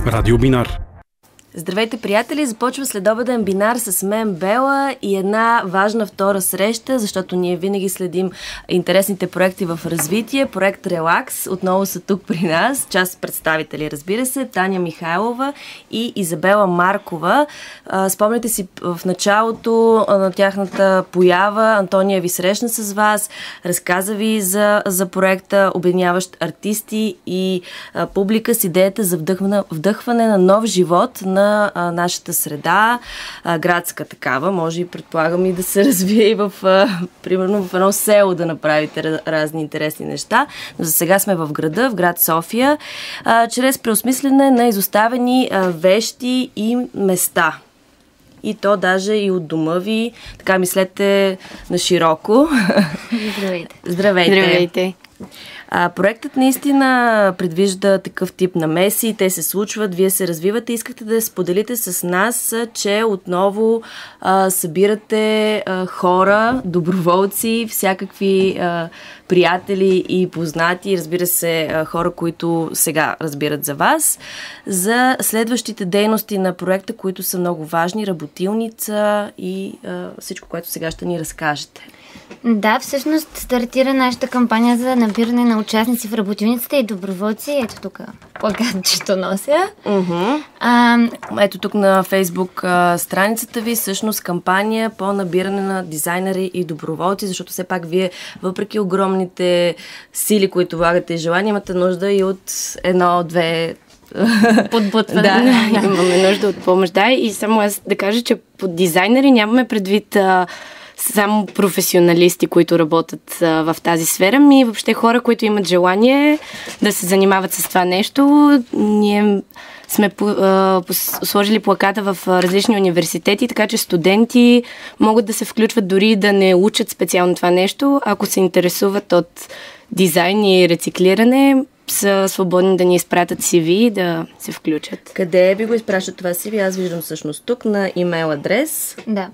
Радио Бинар. Здравейте, приятели! Започва следобеден бинар с мен, Бела, и една важна втора среща, защото ние винаги следим интересните проекти в развитие. Проект Релакс отново са тук при нас. Част представители, разбира се, Таня Михайлова и Изабела Маркова. Спомняте си в началото на тяхната поява, Антония ви срещна с вас, разказа ви за проекта, обединяващ артисти и публика с идеята за вдъхване на нов живот на нашата среда, градска такава, може и предполагам и да се развие и примерно в едно село да направите разни интересни неща. Но за сега сме в града, в град София, чрез преосмислене на изоставени вещи и места. И то даже и от дома ви. Така мислете на широко. Здравейте. Здравейте. Здравейте. Проектът наистина предвижда такъв тип намеси, те се случват, вие се развивате. Искахте да споделите с нас, че отново събирате хора, доброволци, всякакви приятели и познати, разбира се, хора, които сега разбират за вас, за следващите дейности на проекта, които са много важни, работилница и всичко, което сега ще ни разкажете. Да, всъщност стартира нашата кампания за набиране на участници в работилницата и доброволци. Ето тук плакатчето нося. Ето тук на Фейсбук страницата ви, всъщност кампания по набиране на дизайнери и доброволци, защото все пак вие, въпреки огромните сили, които влагате и желания, имате нужда и от едно-две подбутване. Да, имаме нужда от помощ. Да, и само аз да кажа, че под дизайнери нямаме предвид само професионалисти, които работят в тази сфера, ми въобще хора, които имат желание да се занимават с това нещо. Ние сме сложили плаката в различни университети, така че студенти могат да се включват дори да не учат специално това нещо. Ако се интересуват от дизайн и рециклиране, са свободни да ни изпратят CV и да се включат. Къде ви го изпращат това CV? Аз виждам всъщност тук на имейл адрес. Да,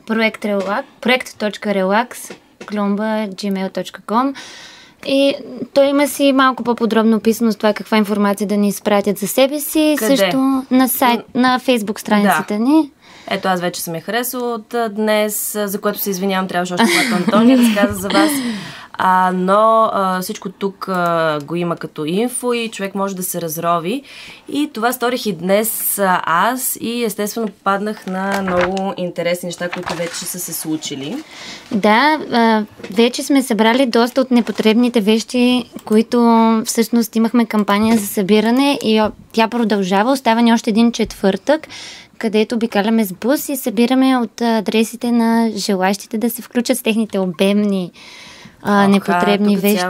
projekt.relax@gmail.com. И той има си малко по-подробно описано с това каква информация да ни изпратят за себе си. Къде? Също на сайт, на Фейсбук страницата ни. Ето, аз вече съм я харесала от днес, за което се извинявам, трябваше още когато Антония разказа за вас. Но всичко тук го има като инфо и човек може да се разрови. И това сторих и днес аз и естествено попаднах на много интересни неща, които вече са се случили. Да, вече сме събрали доста от непотребните вещи, които всъщност имахме кампания за събиране и тя продължава. Остава ни още един четвъртък, където обикаляме с бус и събираме от адресите на желащите да се включат с техните обемни непотребни вещи.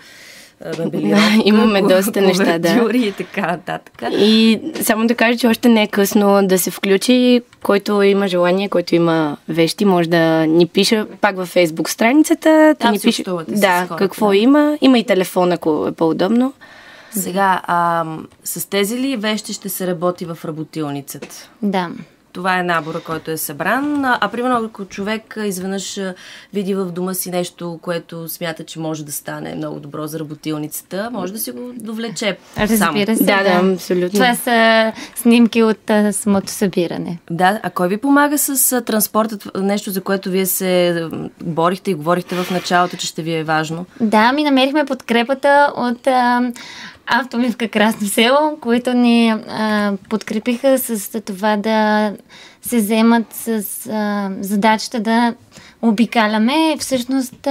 Имаме доста неща, да. И така нататък. И само да кажа, че още не е късно да се включи. Който има желание, който има вещи, може да ни пише пак във Фейсбук страницата. Там ни пише да, какво има. Има и телефон, ако е по-удобно. Сега, с тези ли вещи ще се работи в работилницата? Да. Това е набора, който е събран. Примерно, ако човек изведнъж види в дома си нещо, което смята, че може да стане много добро за работилницата, може да си го довлече. Разбира се, да, абсолютно. Това са снимки от самото събиране. Да, а кой ви помага с транспортът? Нещо, за което вие се борихте и говорихте в началото, че ще ви е важно. Да, ми намерихме подкрепата от Автомивка Красно село, които ни подкрепиха с това да се вземат с задачата да обикаляме. Всъщност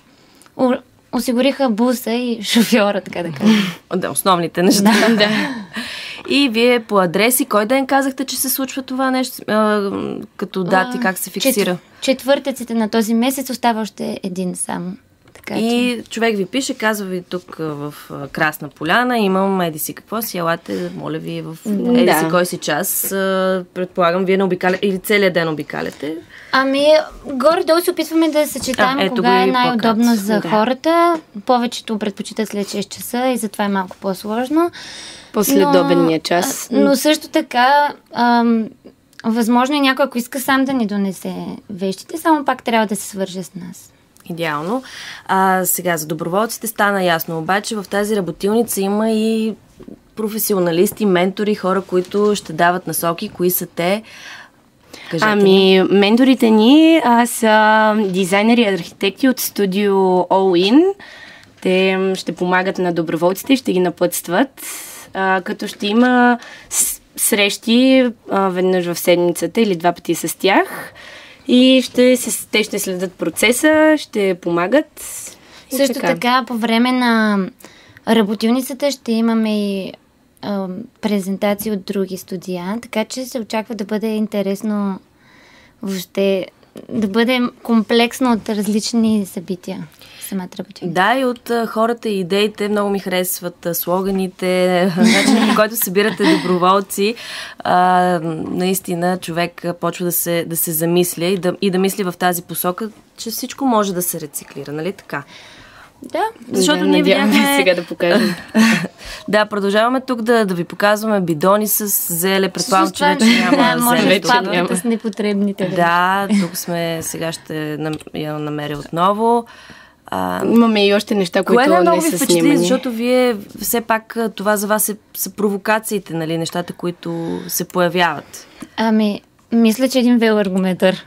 осигуриха буса и шофьора, така да кажем. Да, основните неща. Да. И вие по адреси, кой ден казахте, че се случва това нещо, като дати, как се фиксира? Четвъртъците на този месец остава още един само. И човек ви пише, казва ви тук в Красна поляна, имам еди си какво си, елате, моля ви в еди си кой си час. Предполагам, вие не обикаляте или целият ден обикаляте? Горе-долу се опитваме да съчетаем кога е най-удобно за хората. Повечето предпочитат след 6 часа и затова е малко по-сложно. Последобедния час. Но също така възможно е някой, ако иска сам да ни донесе вещите, само пак трябва да се свърже с нас. Идеално. Сега за доброволците стана ясно, обаче в тази работилница има и професионалисти, ментори, хора, които ще дават насоки? Кои са те? Кажете Ами, менторите ни са дизайнери и архитекти от студио All In. Те ще помагат на доброволците и ще ги напътстват, като ще има срещи веднъж в седмицата или 2 пъти с тях. И те ще следят процеса, ще помагат. Също така, по време на работилницата ще имаме и презентации от други студия, така че се очаква да бъде интересно въобще, да бъде комплексно от различни събития. Самата работилница. Да, и от хората и идеите много ми харесват слоганите, начинът, по който събирате доброволци. Наистина човек почва да се замисля и да мисли в тази посока, че всичко може да се рециклира, нали така? Да. Защото ние видяхме... сега да покажем. Да, продължаваме тук да ви показваме бидони с зеле. Предполагам, че вече няма може зеле. да с непотребните. Да, тук сме, сега ще я намеря отново. Имаме и още неща, които не са снимани. Защото вие, все пак, това за вас са провокациите, нали, нещата, които се появяват. Ами, мисля, че един велоаргометър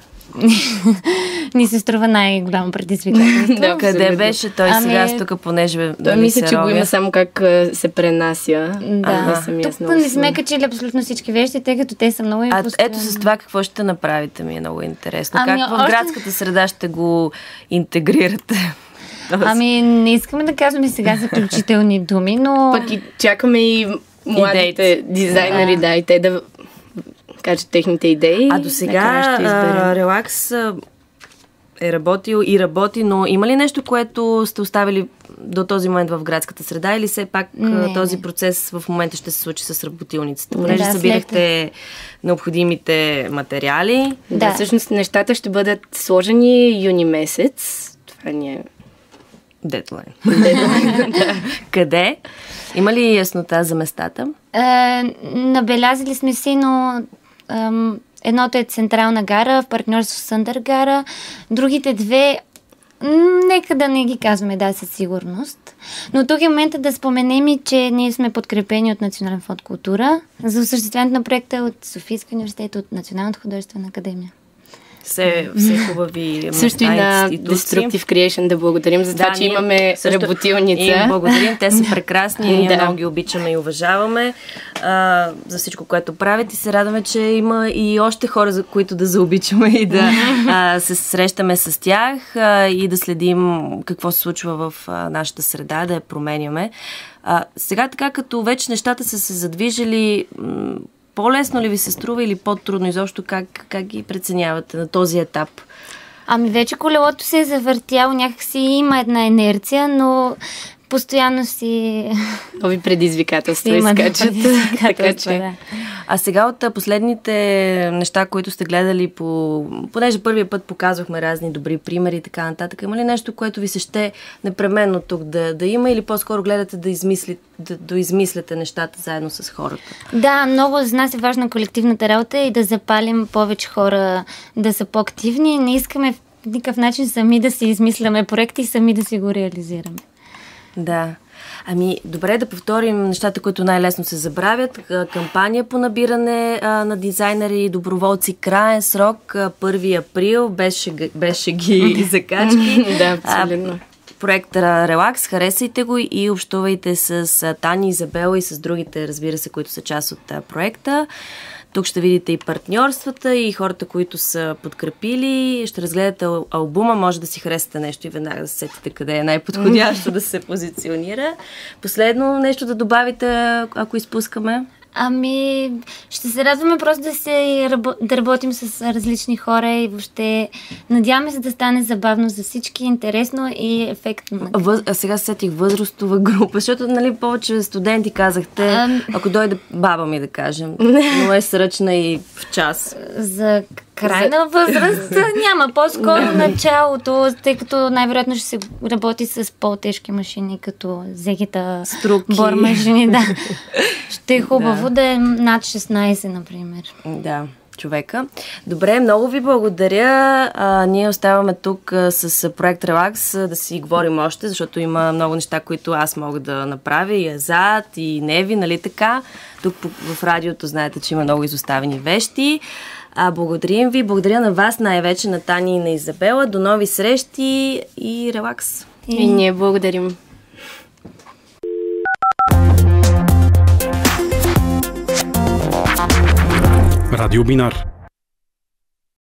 ни се струва най-голямо предизвикателство. Да, къде беше той сега тук, понеже той мисля, че го има само как се пренася. Да. Тук не сме качили абсолютно всички вещи, тъй като те са много ето с това какво ще направите, ми е много интересно. Как в градската среда ще го интегрирате? Ами, не искаме да казваме сега заключителни думи, но... Пък и чакаме и младите дизайнери, и те да кажат техните идеи. А до сега Релакс е работил и работи, но има ли нещо, което сте оставили до този момент в градската среда или все пак този процес в момента ще се случи с работилницата? Понеже събирахте необходимите материали. Да, всъщност нещата ще бъдат сложени юни месец. Това ни е дедлайн. Къде? Има ли яснота за местата? Набелязали сме си, но едното е Централна гара, в партньорство с Съндър гара. Другите две, нека да не ги казваме, със сигурност. Но тук е момента да споменем и, че ние сме подкрепени от Национален фонд култура за осъществяването на проекта от Софийския университет, от Националната художествена академия. Все хубави също и на Destructive Creation да благодарим за това, че имаме работилница. Им благодарим, те са прекрасни, ние много ги обичаме и уважаваме за всичко, което правят и се радваме, че има и още хора, за които да заобичаме и да се срещаме с тях и да следим какво се случва в нашата среда, да я променяме. Сега така, като вече нещата са се задвижили, по-лесно ли ви се струва или по-трудно изобщо? Как ги преценявате на този етап? Ами вече колелото се е завъртяло, някакси има една инерция, но постоянно си... Нови предизвикателства изкачат. Така че... А сега от последните неща, които сте гледали, понеже първия път показвахме разни добри примери и така нататък, има ли нещо, което ви се ще непременно тук да има или по-скоро гледате да измисляте нещата заедно с хората? Да, много за нас е важна колективната работа и да запалим повече хора да са по-активни. Не искаме в никакъв начин сами да си измисляме проекти и сами да си го реализираме. Да. Ами, добре да повторим нещата, които най-лесно се забравят. Кампания по набиране на дизайнери и доброволци. Краен срок 1 април. Беше ги закачки. Да, абсолютно. Проекта Релакс, харесайте го и общувайте с Таня, Изабела и с другите, разбира се, които са част от проекта. Тук ще видите и партньорствата, и хората, които са подкрепили. Ще разгледате албума, може да си харесате нещо и веднага да се сетите къде е най-подходящо да се позиционира. Последно нещо да добавите, ако изпускаме? Ами, ще се радваме просто да работим с различни хора и въобще надяваме се да стане забавно за всички, интересно и ефектно. Сега сетих възрастова група, защото повече студенти казахте, ако дойде баба ми да кажем, но е сръчна и в час. За крайна възраст няма, по-скоро началото, тъй като най-вероятно ще се работи с по-тежки машини, като зегета, бормашини, да. Ще е хубаво да е над 16, например. Да. човека. Добре, много ви благодаря. Ние оставаме тук с проект Релакс да си говорим още, защото има много неща, които аз мога да направя. И Азат, и Неви, нали така? Тук в радиото знаете, че има много изоставени вещи. Благодарим ви. Благодаря на вас, най-вече на Таня и на Изабела. До нови срещи и релакс. И ние благодарим. Радио Бинар.